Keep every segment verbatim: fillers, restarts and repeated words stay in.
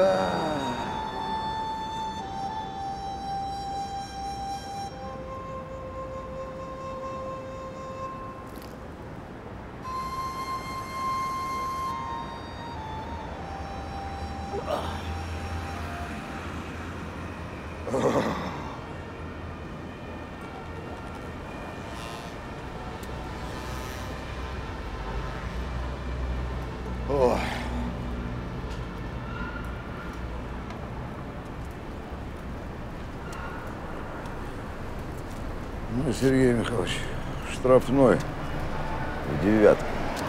Ой. Ну, Сергей Михайлович, штрафной в девятку.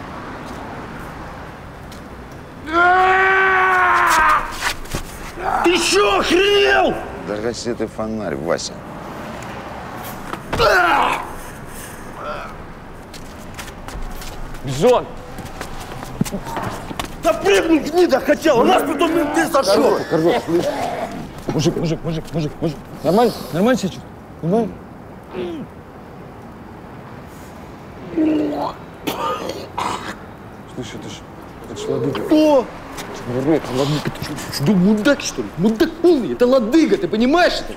Ты что, охренел? Да гаси ты фонарь, Вася. Бизон! Да прыгни, гнида хотел, у нас потом менты сошел. Коржов, слышь? Мужик, мужик, мужик, мужик, мужик. Нормально? Нормально себя чувствуешь? Нормально? Слышь, это ж, это ж ладыга. Кто? Это ладыга. Ты что, что, мудак, что ли? Мудак полный. Это ладыга, ты понимаешь это?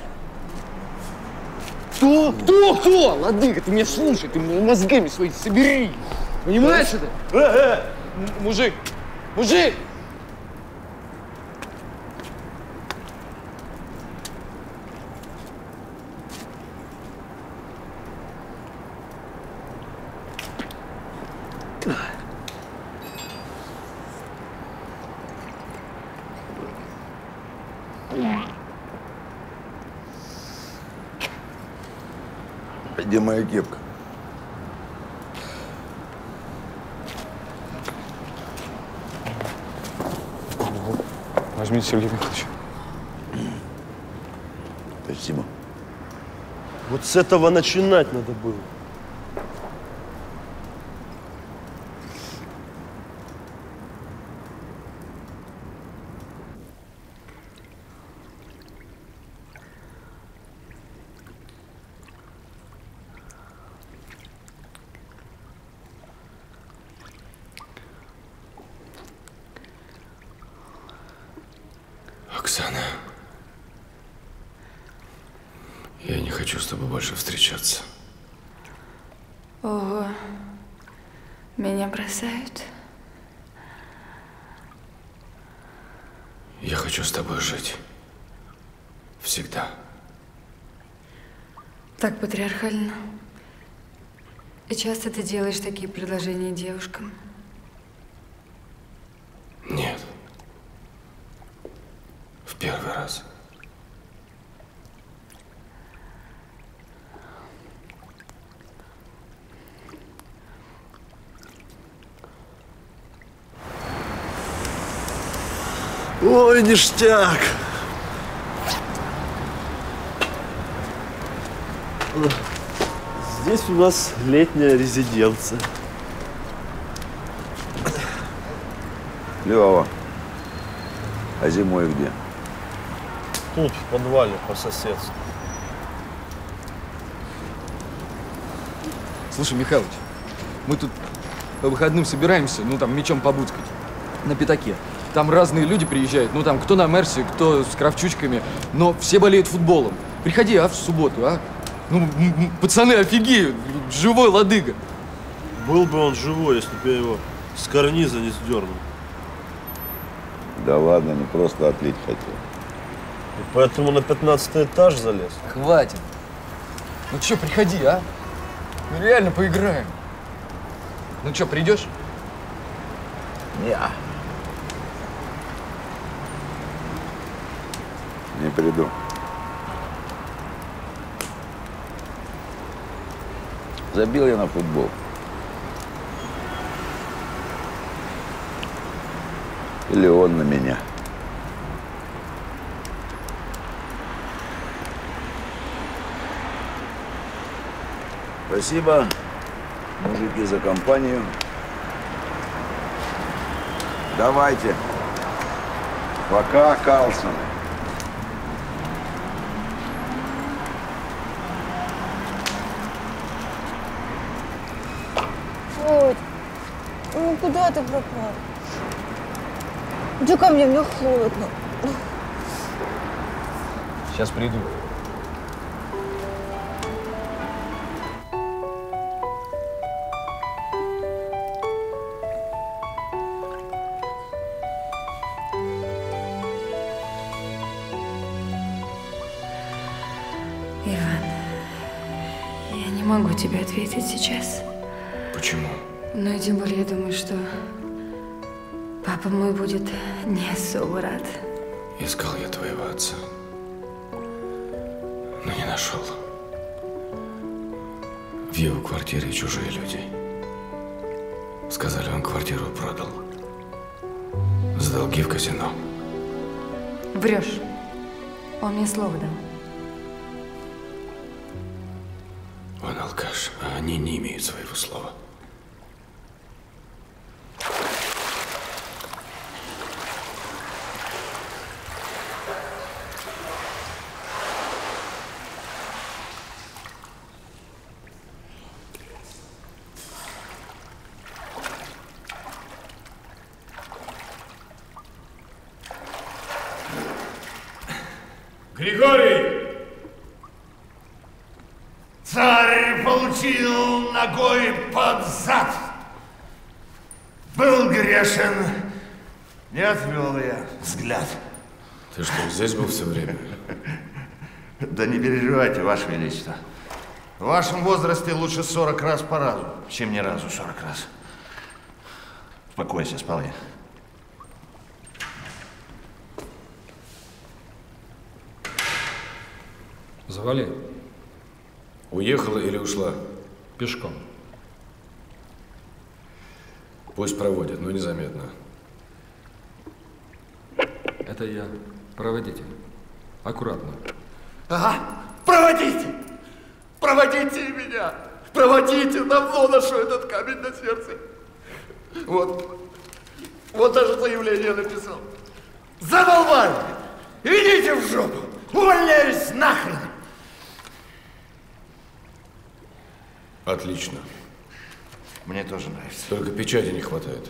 Кто? Кто? Кто? Ладыга, ты меня слушай, ты мозгами свои собери. Понимаешь это? Э, э, мужик, мужик! Где моя кепка? Возьмите, Сергей Михайлович. Спасибо. Вот с этого начинать надо было. Оксана, я не хочу с тобой больше встречаться. Ого, меня бросают? Я хочу с тобой жить. Всегда. Так патриархально. И часто ты делаешь такие предложения девушкам? Нет. В первый раз. Ой, ништяк! Здесь у нас летняя резиденция. Лёва, а зимой где? Тут, в подвале, по соседству. Слушай, Михалыч, мы тут по выходным собираемся, ну там мечом побудскать, на пятаке. Там разные люди приезжают, ну там кто на Мерсе, кто с кравчучками, но все болеют футболом. Приходи, а, в субботу, а? Ну, пацаны офигеют, живой ладыга. Был бы он живой, если бы я его с карниза не сдернул. Да ладно, не просто отлить хотел. И поэтому на пятнадцатый этаж залез. Хватит. Ну чё, приходи, а? Ну реально поиграем. Ну чё, придешь? Не. Не приду. Забил я на футбол. Или он на меня. Спасибо, мужики, за компанию. Давайте. Пока, Карлсон. Володь, ну куда ты пропал? Иди ко мне, мне холодно. Сейчас приду. Иван, я не могу тебе ответить сейчас. Почему? Ну и тем более я думаю, что папа мой будет не особо рад. Искал я твоего отца, но не нашел. В его квартире чужие люди. Сказали, он квартиру продал. За долги в казино. Врешь. Он мне слово дал. Он алкаш, а они не имеют своего слова. Григорий! Царь получил ногой под зад. Был грешен, не отвел я взгляд. Ты что, здесь был все время? Да не переживайте, Ваше Величество. В вашем возрасте лучше сорок раз по разу, чем ни разу сорок раз. Успокойся, спал я. Завали. Уехала или ушла? Пешком. Пусть проводят, но незаметно. Это я. Проводите. Аккуратно. Ага, проводите! Проводите меня! Проводите! Давно ношу этот камень на сердце. Вот. Вот даже заявление написал. Задолбали! Идите в жопу! Увольняюсь нахрен! Отлично. Мне тоже нравится. Только печати не хватает.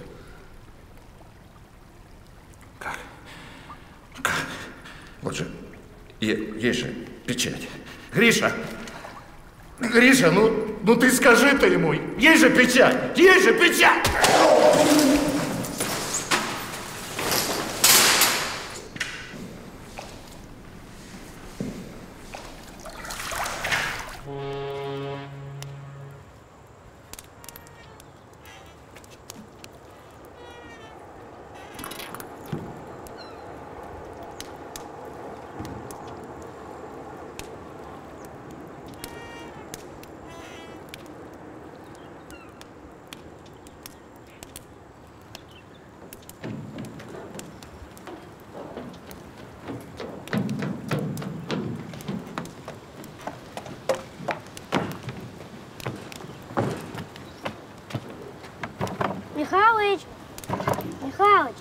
Как? Как? Вот же, е- есть же печать. Гриша! Гриша, ну, ну ты скажи-то ему, есть же печать! Есть же печать! Михалыч! Михалыч!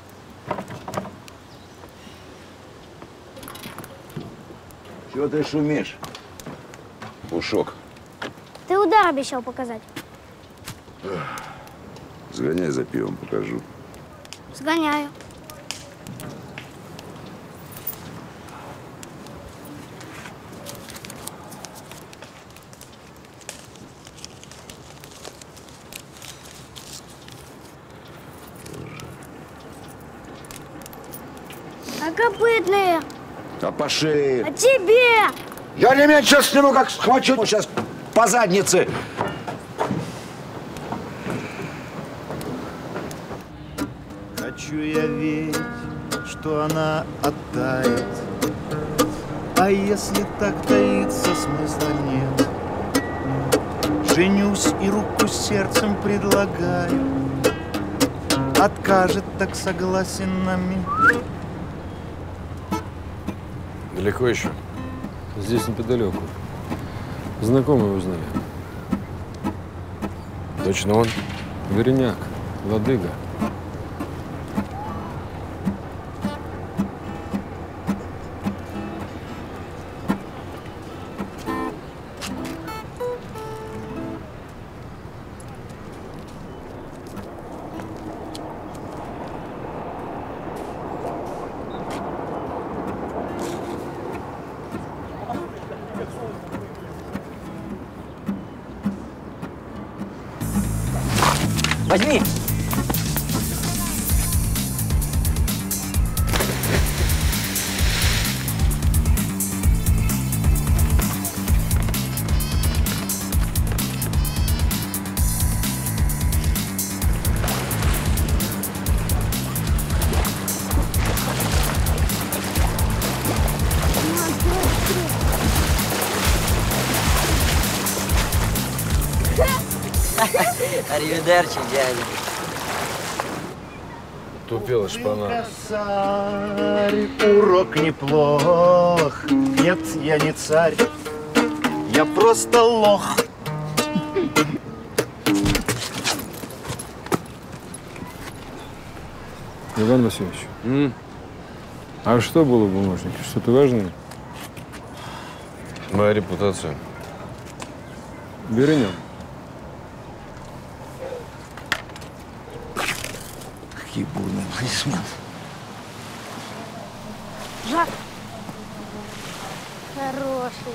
Чего ты шумишь? Пушок. Ты удар обещал показать. Сгоняй за пивом, покажу. Сгоняю. А копытные? А по шее. А тебе? Я ремень сейчас сниму, как схвачу. Сейчас по заднице. Хочу я верить, что она оттает. А если так таится, смысла нет. Женюсь и руку сердцем предлагаю. Откажет, так согласен на миг. Далеко еще? Здесь неподалеку. Знакомые узнали. Точно он? Верняк, Ладыга. Возьми! Аривидерчи, дядя. Тупела шпана. Косарь, урок неплох. Нет, я не царь, я просто лох. Иван Васильевич, М? а что было в бумажнике? Что-то важное? Моя репутация. Вернем. Какие бурные аплодисменты. Жак. Хороший.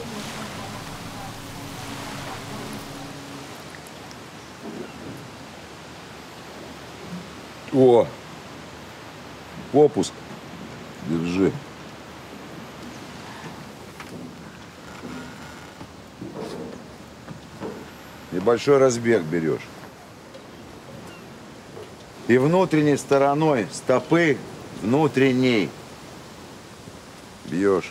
О! Попуск. Держи. Небольшой разбег берешь. И внутренней стороной стопы внутренней бьешь.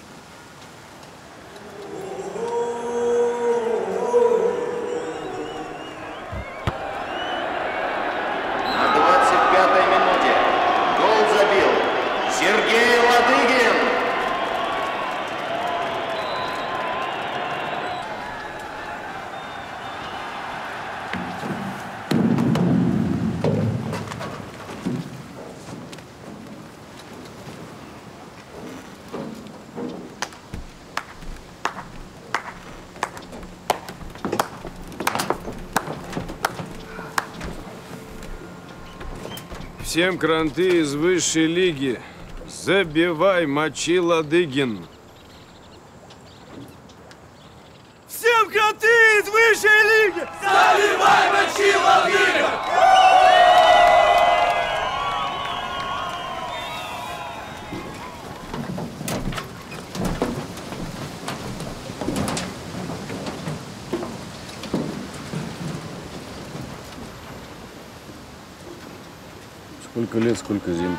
На двадцать пятой минуте гол забил Сергей Ладыгин. Всем кранты из высшей лиги. Забивай, мочи, Ладыгин. Всем кранты из высшей лиги! Забивай, мочи, Ладыгин! Сколько лет, сколько зим.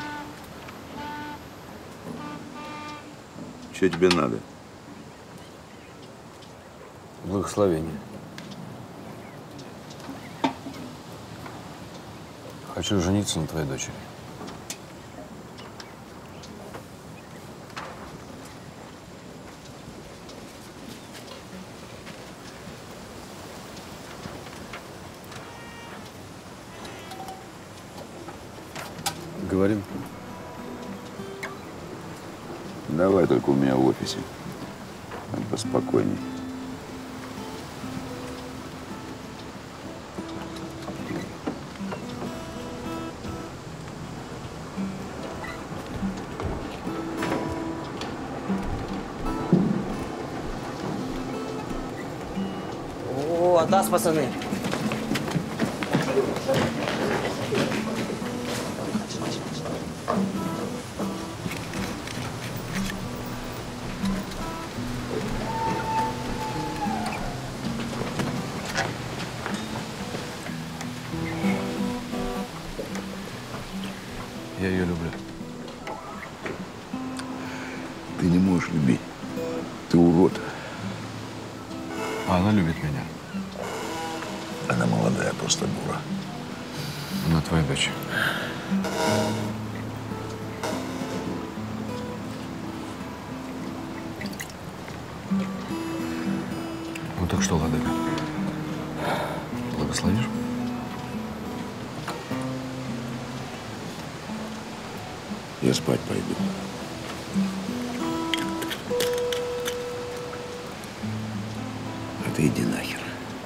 Что тебе надо? Благословение. Хочу жениться на твоей дочери. Говорим? Давай только у меня в офисе. Там поспокойней. О, атас, пацаны. Я ее люблю. Ты не можешь любить. Ты урод. А она любит меня. Она молодая, просто дура. Она твоя дочь. Ну так что, Ладыга, благословишь? Я спать пойду. А ты иди нахер.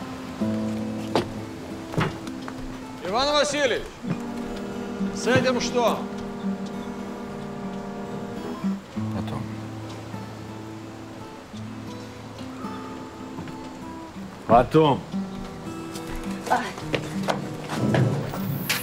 Иван Васильевич, с этим что? Потом. Потом.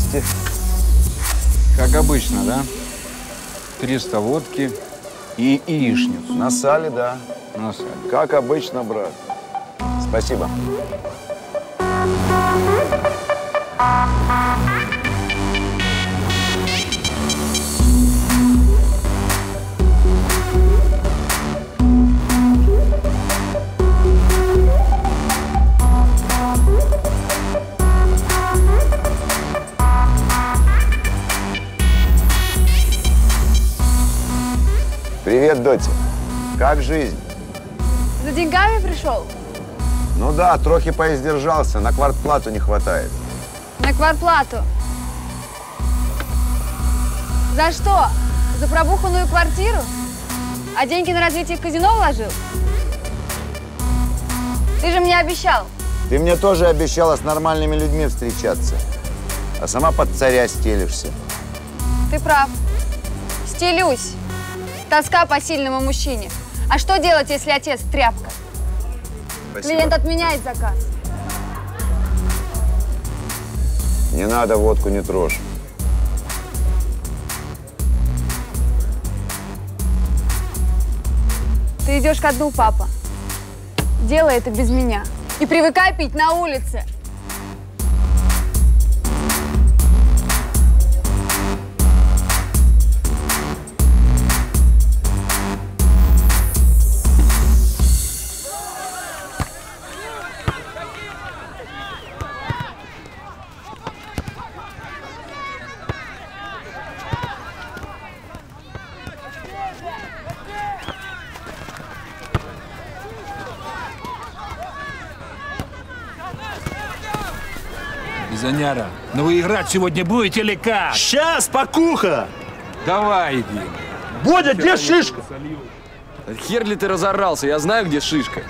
двести. Как обычно, да? триста водки и яичницу. На сале, да. На сале. Как обычно, брат. Спасибо. Привет, Дотя. Как жизнь? За деньгами пришел? Ну да, трохи поиздержался, на квартплату не хватает. На квартплату. За что? За пробуханную квартиру? А деньги на развитие казино вложил? Ты же мне обещал. Ты мне тоже обещала с нормальными людьми встречаться, а сама под царя стелишься. Ты прав. Стелюсь. Тоска по сильному мужчине. А что делать, если отец тряпка? Спасибо. Клиент отменяет заказ. Не надо, водку не трожь. Ты идешь ко дну, папа. Делай это без меня. И привыкай пить на улице. Заняра, ну вы играть сегодня будете или как? Сейчас, покуха! Давай иди. Бодя, где шишка? Хер ли ты разорался, я знаю, где шишка.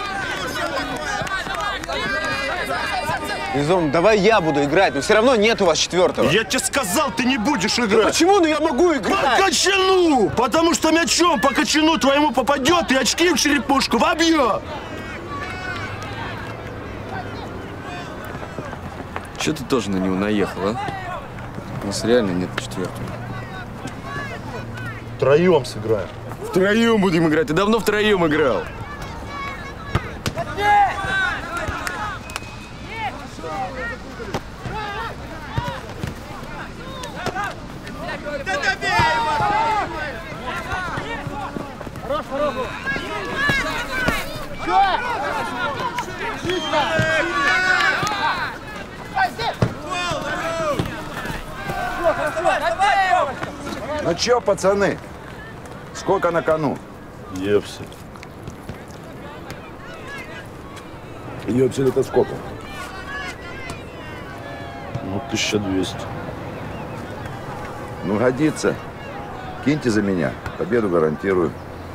Изом, давай я буду играть, но все равно нет у вас четвертого. Я тебе сказал, ты не будешь играть. Ну почему? Ну я могу играть. По кочану! Потому что мячом по кочану твоему попадет и очки в черепушку вобьет. Че ты тоже на него наехал, а? У нас реально нет четвертого. Втроем сыграем. Втроем будем играть. Ты давно втроем играл. Хорош, хорош. Ну чё, пацаны, сколько на кону? Епсель. Епсель это сколько? Ну, тысяча двести. Ну, годится. Киньте за меня, победу гарантирую.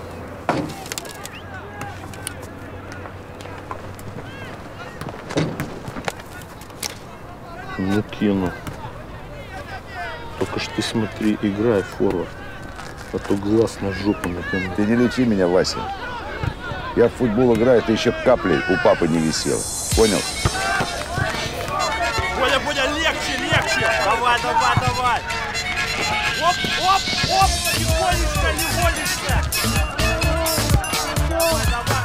Ну, кину. Только ж ты смотри, играй форвард, а то глаз на жопу накину. Ты не лечи меня, Вася. Я в футбол играю, ты еще каплей у папы не висел. Понял? Бодя, Бодя, легче, легче. Давай, давай, давай. Оп, оп, оп. Легонечко, легонечко. Давай, давай.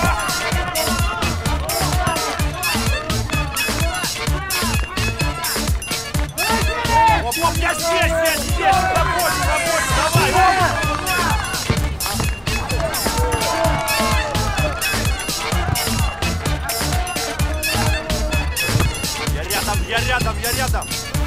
Оп, оп, я здесь, я здесь. Работай, работай, давай, оп. Я рядом, я рядом.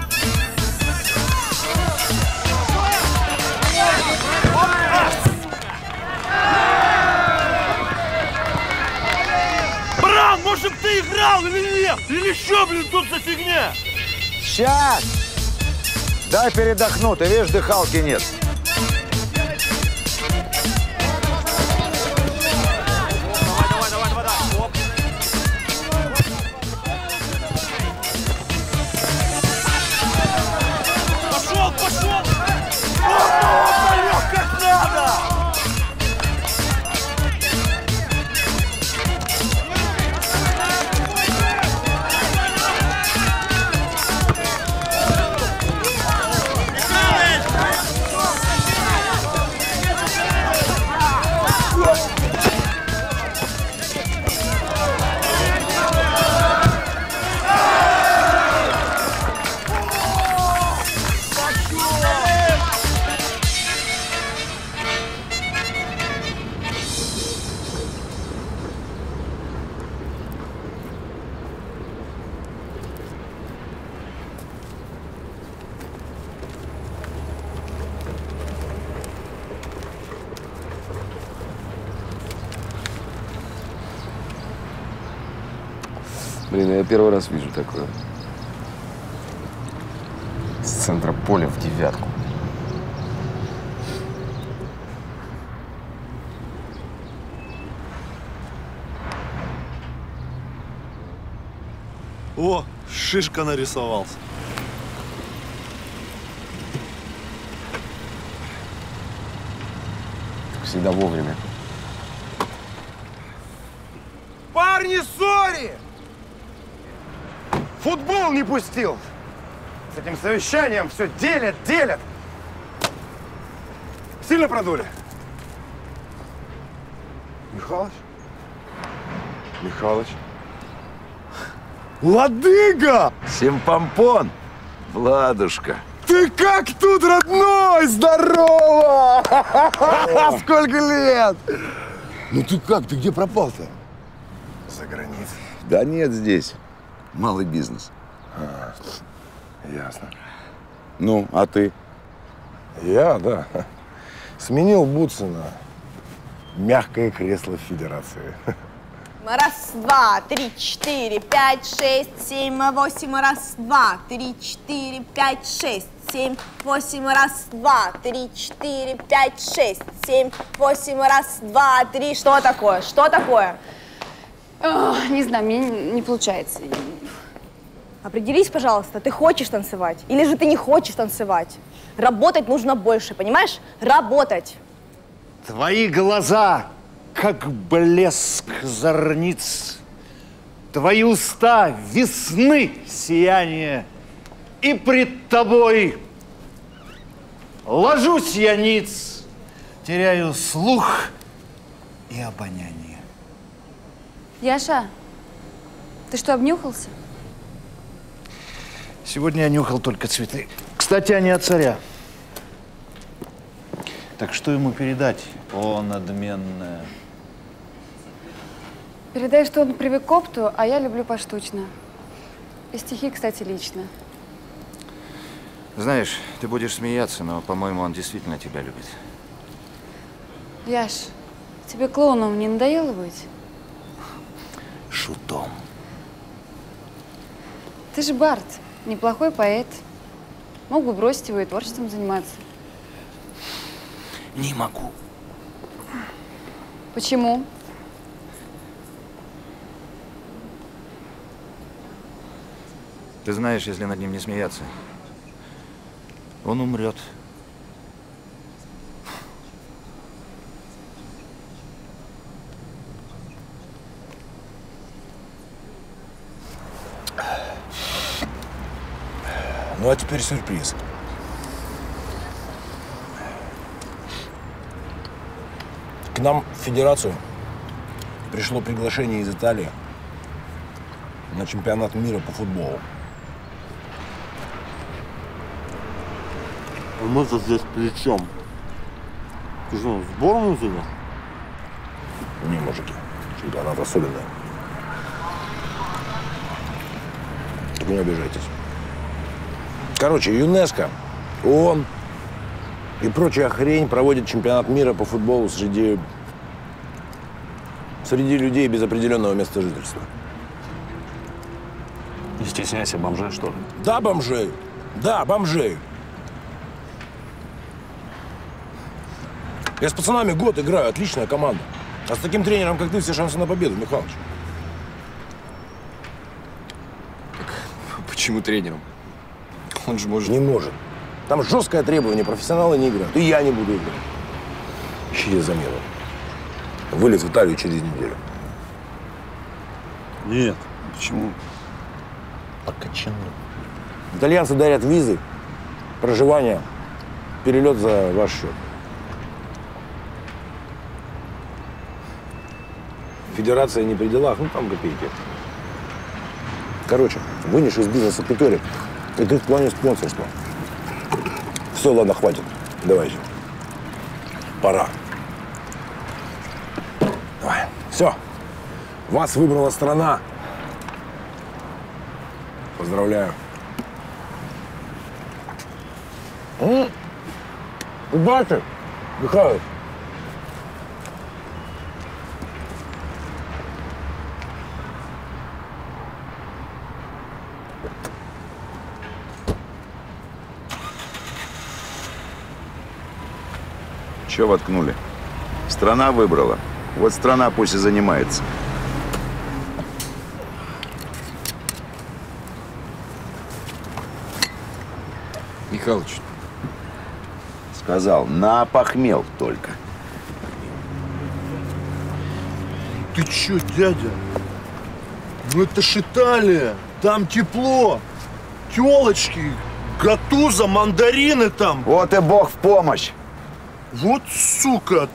Бран, может ты играл или нет? Или что, блин, тут за фигня? Сейчас! Дай передохну, ты видишь, дыхалки нет. Блин, я первый раз вижу такое. С центра поля в девятку. О, шишка нарисовался. Всегда вовремя. Парни, сори! Футбол не пустил. С этим совещанием все делят, делят. Сильно продули? Михалыч? Михалыч. Ладыга! Симпампон, Владушка. Ты как тут, родной? Здорово! Сколько лет! Ну ты как? Ты где пропал-то? За границей. Да нет, здесь. Малый бизнес. А, ясно. Ну, а ты? Я, да. Сменил бутсы на мягкое кресло Федерации. Раз, два, три, четыре, пять, шесть, семь, восемь. Раз, два, три, четыре, пять, шесть, семь, восемь. Раз, два, три, четыре, пять, шесть, семь, восемь. Раз, два, три. Что такое? Что такое? О, не знаю, мне не, не получается. Определись, пожалуйста, ты хочешь танцевать или же ты не хочешь танцевать? Работать нужно больше, понимаешь? Работать. Твои глаза, как блеск зорниц, твои уста весны сияние, и пред тобой ложусь я ниц, теряю слух и обоняние. Яша, ты что, обнюхался? Сегодня я нюхал только цветы. Кстати, они от царя. Так что ему передать, о надменное? Передай, что он привык к опту, а я люблю поштучно. И стихи, кстати, лично. Знаешь, ты будешь смеяться, но, по-моему, он действительно тебя любит. Яш, тебе клоуном не надоело быть? Шутом. Ты же бард, неплохой поэт. Мог бы бросить его и творчеством заниматься. Не могу. Почему? Ты знаешь, если над ним не смеяться, он умрет. Ну а теперь сюрприз. К нам в федерацию пришло приглашение из Италии на чемпионат мира по футболу. А мы-то здесь при чем? Ты что, в сборную туда? Не, мужики, чемпионат особенный. Только не обижайтесь. Короче, ЮНЕСКО, ООН и прочая хрень проводит чемпионат мира по футболу среди, среди людей без определенного места жительства. Не стесняйся, бомжей, что ли? Да, бомжей. Да, бомжей. Я с пацанами год играю, отличная команда. А с таким тренером, как ты, все шансы на победу, Михалыч. Почему тренером? Он же может… Не может. Там жесткое требование, профессионалы не играют. И я не буду играть. Ищите замену. Вылет в Италию через неделю. Нет. Почему? Покачану. Итальянцы дарят визы, проживание, перелет за ваш счет. Федерация не при делах, ну там копейки. Короче, вынешь из бизнеса пятерик, и ты в плане спонсорства. Все, ладно, хватит. Давайте. Пора. Давай. Все. Вас выбрала страна. Поздравляю. М? Удачи, Михаил. Че воткнули? Страна выбрала. Вот страна пусть и занимается. Михалыч. Сказал, напохмел только. Ты чё, дядя? Ну это ж Италия. Там тепло. Тёлочки, гатуза, мандарины там. Вот и Бог в помощь. Вот сука.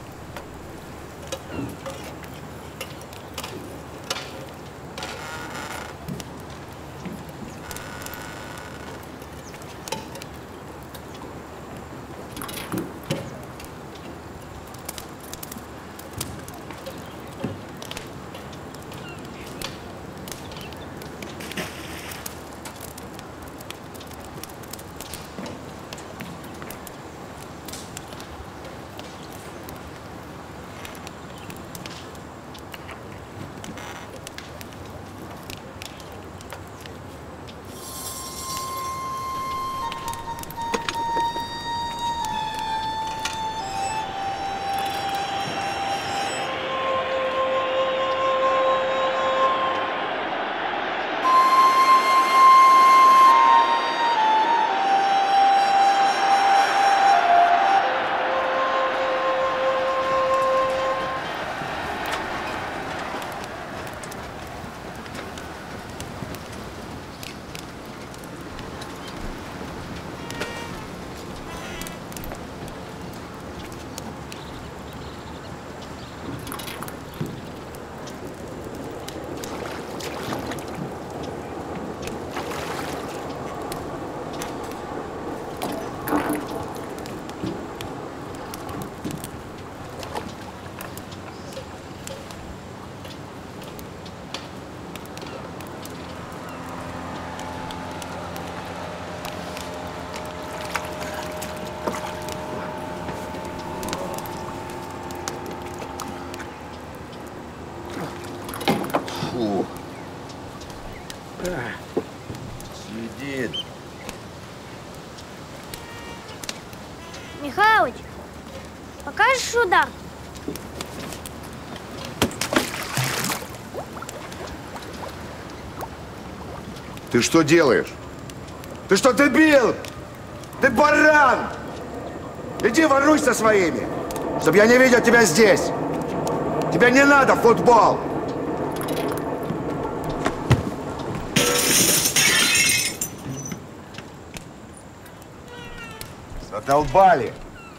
Фу. Сидит. Михалыч, покажешь удар? Ты что делаешь? Ты что, дебил? Ты баран! Иди воруй со своими, чтобы я не видел тебя здесь. Тебе не надо футбол. Задолбали.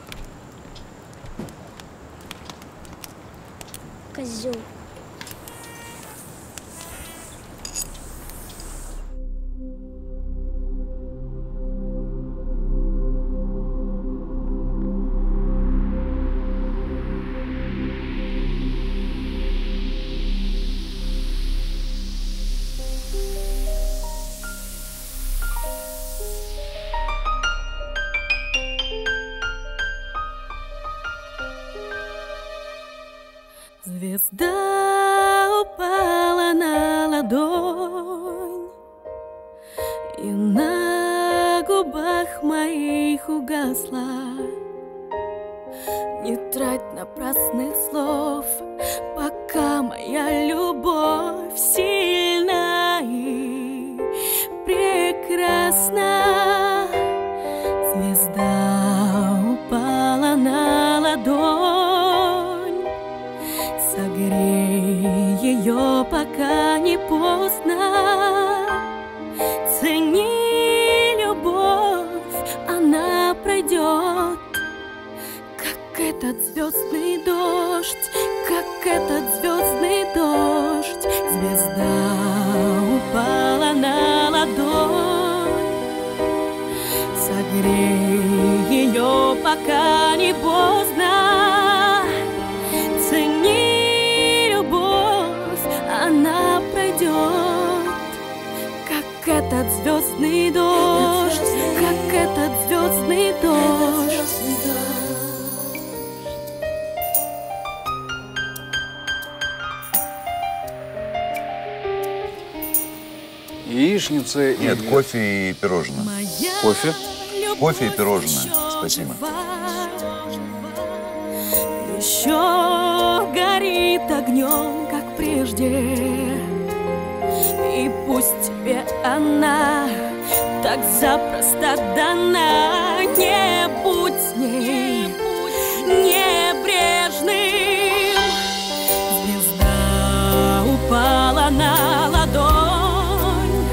Козел. Звезда упала на ладонь, и на губах моих угасла. Не трать напрасных слов, пока моя любовь сильна и прекрасна. Звезда упала на ладонь, согрей ее, пока не поздно. Цени любовь, она пройдет, как этот звездный дождь, как этот звездный дождь. Звезда упала на ладонь, согрей ее, пока не поздно. Цени любовь, она пройдет, как этот звездный дождь, как этот звездный дождь. яичница и... Нет, кофе и пирожное. Кофе? Кофе и пирожное. Спасибо. Еще горит огнем, как прежде. И пусть тебе она так запросто дана, не будь с ней небрежным. Звезда упала на ладонь,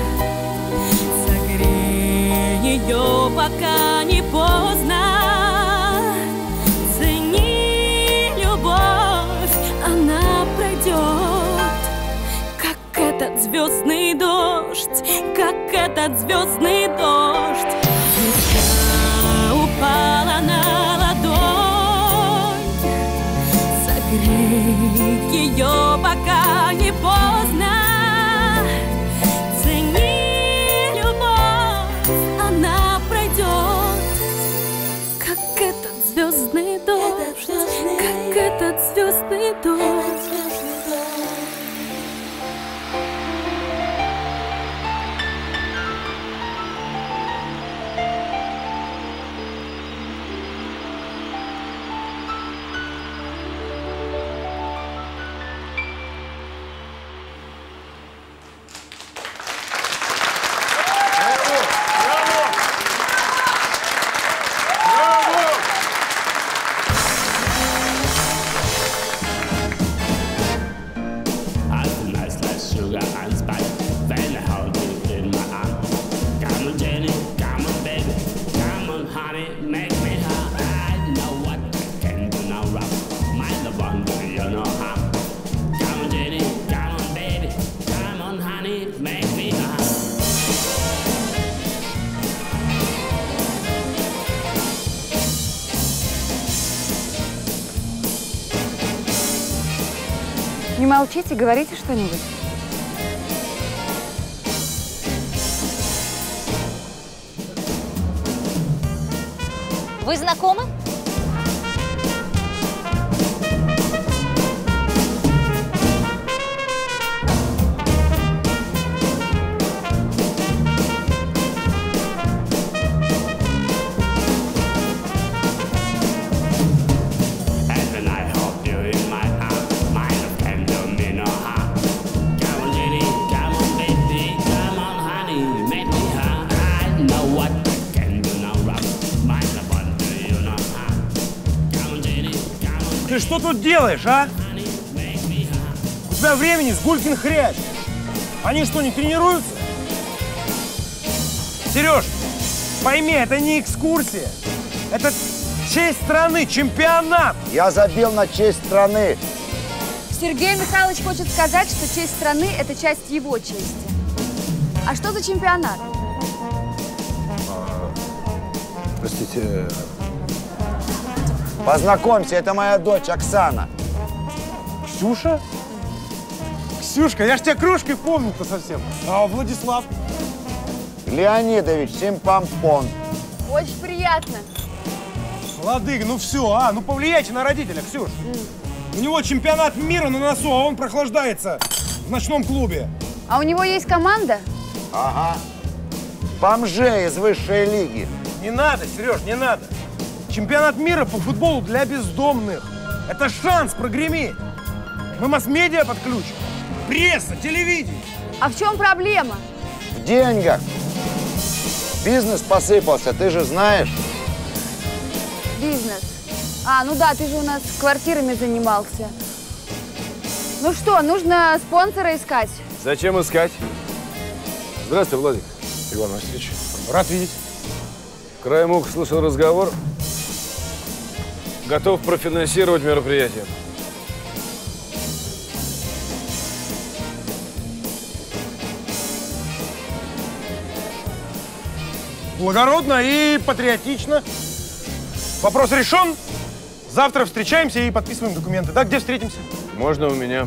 согрей ее, пока не поздно. Цени любовь, она пройдет, как этот звездный дождь, как этот звездный дождь. Звезда упала на ладонь, согрей ее, пока не поздно. Цени любовь, она пройдет, как этот звездный дождь, как этот звездный дождь. Не молчите, говорите что-нибудь. Вы знакомы? Ты что тут делаешь, а? У тебя времени с гулькин хрясь. Они что, не тренируются? Сереж, пойми, это не экскурсия. Это честь страны, чемпионат. Я забил на честь страны. Сергей Михайлович хочет сказать, что честь страны – это часть его чести. А что за чемпионат? Простите. Познакомься, это моя дочь Оксана. Ксюша? Ксюшка, я ж тебя кружкой помню-то совсем. А Владислав? Леонидович Симпампон. Очень приятно. Ладыга, ну все, а, ну повлияйте на родителя, Ксюш. Mm. У него чемпионат мира на носу, а он прохлаждается в ночном клубе. А у него есть команда? Ага. Бомжей из высшей лиги. Не надо, Сереж, не надо. Чемпионат мира по футболу для бездомных. Это шанс прогреметь. Мы масс-медиа подключим. Пресса, телевидение. А в чем проблема? В деньгах. Бизнес посыпался, ты же знаешь. Бизнес. А, ну да, ты же у нас квартирами занимался. Ну что, нужно спонсора искать. Зачем искать? Здравствуй, Владик. Иван Васильевич. Рад видеть. Краем уха слышал разговор. Готов профинансировать мероприятие. Благородно и патриотично. Вопрос решен. Завтра встречаемся и подписываем документы. Да, где встретимся? Можно у меня.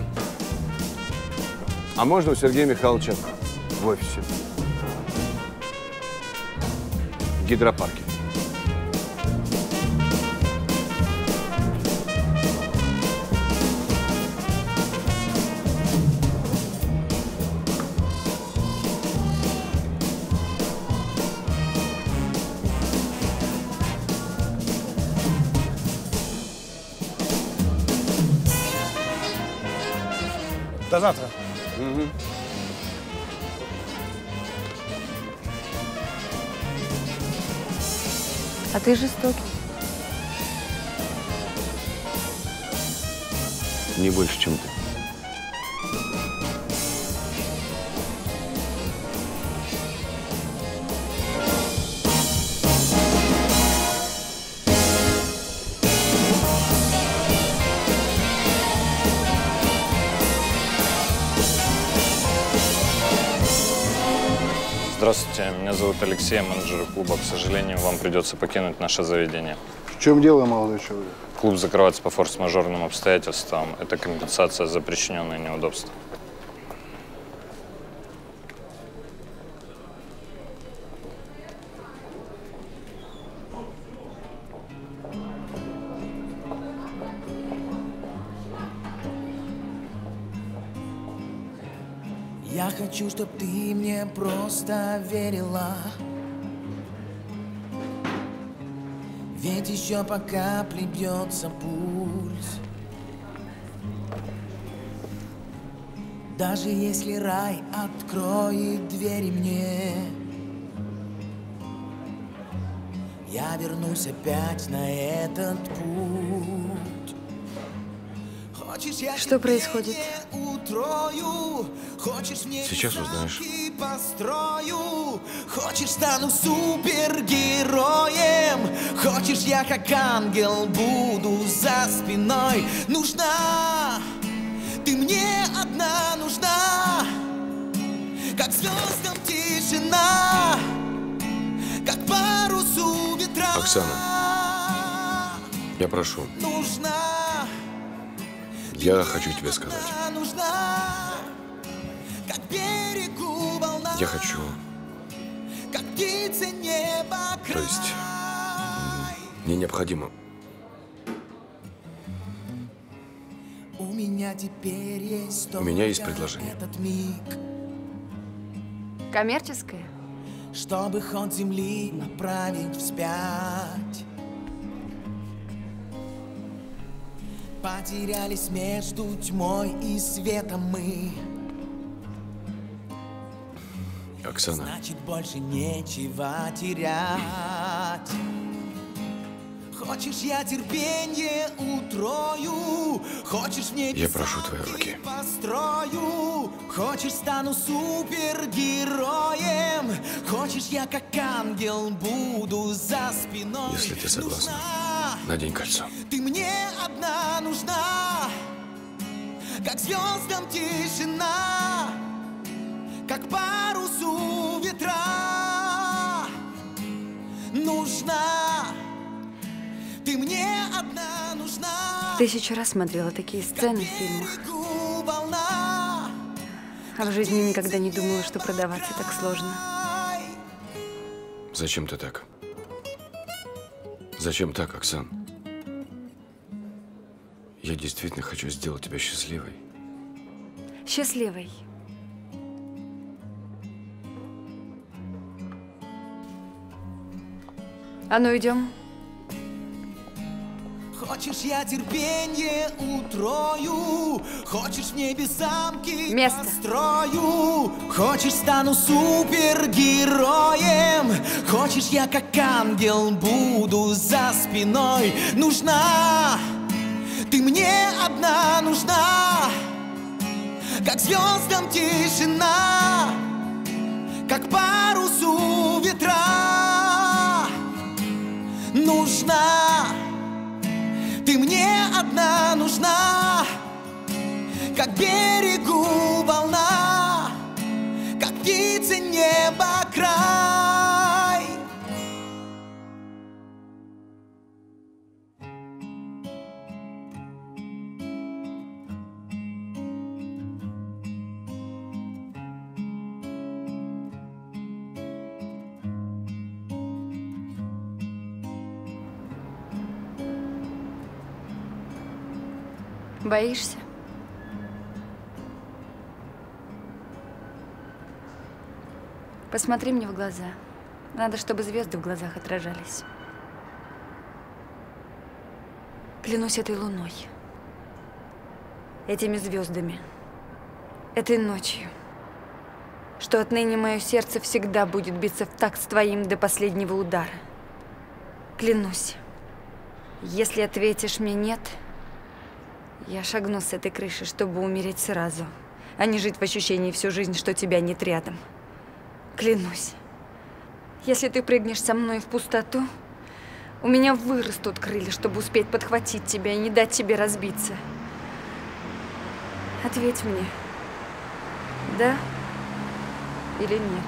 А можно у Сергея Михайловича в офисе. В гидропарке. До завтра. Угу. А ты жестокий. Не больше, чем ты. Здравствуйте, меня зовут Алексей, менеджер клуба. К сожалению, вам придется покинуть наше заведение. В чем дело, молодой человек? Клуб закрывается по форс-мажорным обстоятельствам. Это компенсация за причиненные неудобства. Я хочу, чтоб ты мне просто верила. Ведь еще по капле бьется пульс. Даже если рай откроет двери мне, я вернусь опять на этот путь. Хочешь, я Что происходит? утрою, хочешь мне Сейчас узнаешь. построю, хочешь стану супергероем, хочешь я как ангел буду за спиной. Нужна, ты мне одна нужна, как звездам тишина, как парусу ветра. Оксана, я прошу. Нужна, Я хочу тебе сказать. нужна, как берегу волна, Я хочу. как птица неба То есть, мне необходимо. У меня теперь есть У меня есть только предложение. этот миг, Коммерческое? чтобы ход земли направить вспять. Потерялись между тьмой и светом мы. Оксана, Значит, больше нечего терять. Хочешь, я терпенье утрою, хочешь мне я прошу твои руки. построю, хочешь стану супергероем, хочешь я как ангел буду за спиной. Если ты согласна, надень кольцо. Ты мне одна нужна, как звездам тишина, как парусу ветра. Нужна, ты мне одна нужна. Тысячу раз смотрела такие сцены в фильмах. Волна, А в жизни никогда не думала, что продаваться так сложно. Зачем ты так? Зачем так, Оксан? Я действительно хочу сделать тебя счастливой. Счастливой. А ну идем. хочешь я терпенье утрою, хочешь в небе замки Место. построю, хочешь стану супергероем, хочешь я как ангел буду за спиной. Нужна, ты мне одна нужна, как звездам тишина, как парусу ветра. Нужна, ты мне одна нужна, как берегу волна, как птица неба край. Боишься? Посмотри мне в глаза. Надо, чтобы звезды в глазах отражались. Клянусь этой луной, этими звездами, этой ночью, что отныне мое сердце всегда будет биться в такт с твоим до последнего удара. Клянусь, если ответишь мне «нет», я шагну с этой крыши, чтобы умереть сразу, а не жить в ощущении всю жизнь, что тебя нет рядом. Клянусь, если ты прыгнешь со мной в пустоту, у меня вырастут крылья, чтобы успеть подхватить тебя и не дать тебе разбиться. Ответь мне, да или нет?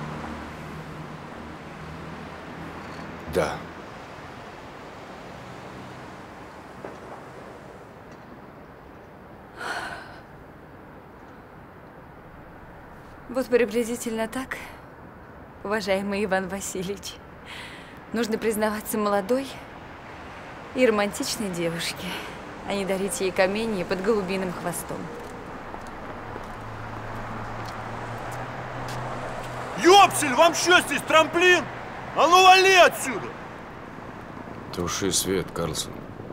Да. Вот приблизительно так, уважаемый Иван Васильевич, нужно признаваться молодой и романтичной девушке, а не дарить ей каменья под голубиным хвостом. Ёпсель, вам что здесь, трамплин? А ну вали отсюда! Туши свет, Карлсон.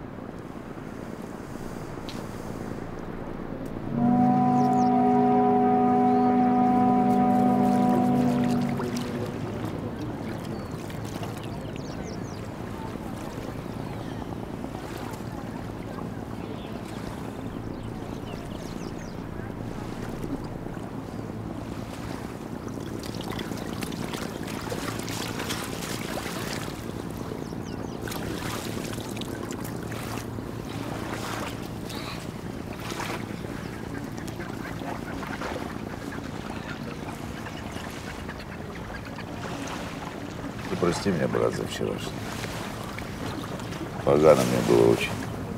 Прости меня, брат, за вчерашнее. Погано мне было очень.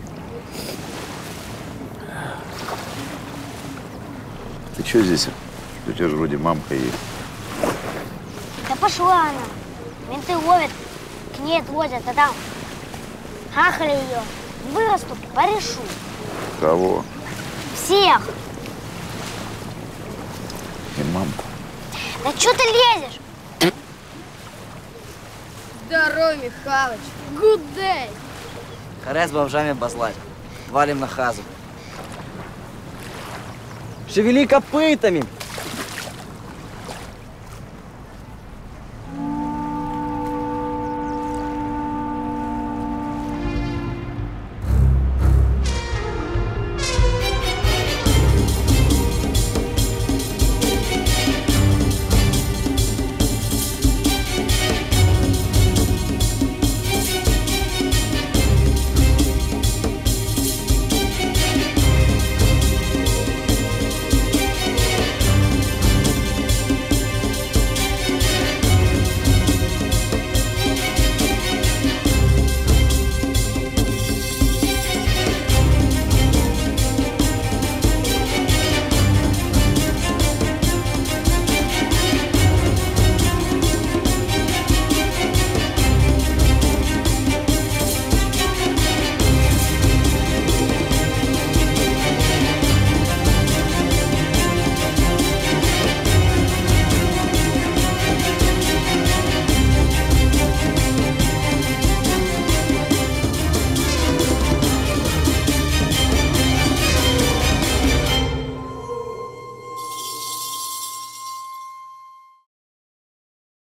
Ты что здесь? У тебя же вроде мамка есть. Да пошла она. Менты ловят, к ней отвозят, а там хахали ее. Вырасту, порешу. Кого? Всех. И мамку. Да что ты лезешь? Здорово, Михалыч. Good day. Харе с бомжами базлать. Валим на хазу. Шевели копытами.